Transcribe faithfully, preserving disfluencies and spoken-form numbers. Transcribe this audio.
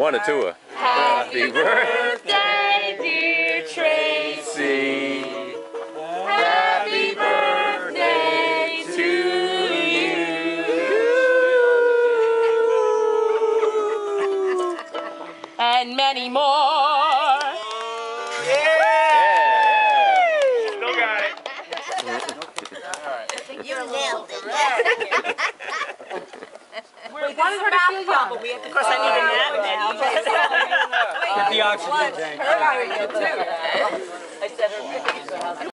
One or two. Happy birthday, dear Tracy. Happy birthday to you. And many more. Yeah! Still got it. You nailed it. Wait, wanted her to feel young. Of course, I need a nap now. Get the oxygen tank. I said her